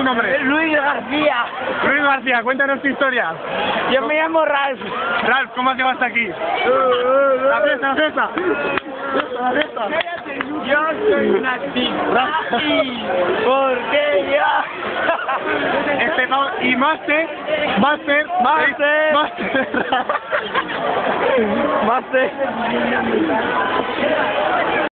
nombre? Luis García. Luis García, cuéntanos tu historia. Yo me llamo Ralph. Ralph, ¿cómo has llegado hasta aquí? La fiesta, la fiesta. La fiesta. Yo soy una chica. Porque ya. Y Master. Máster.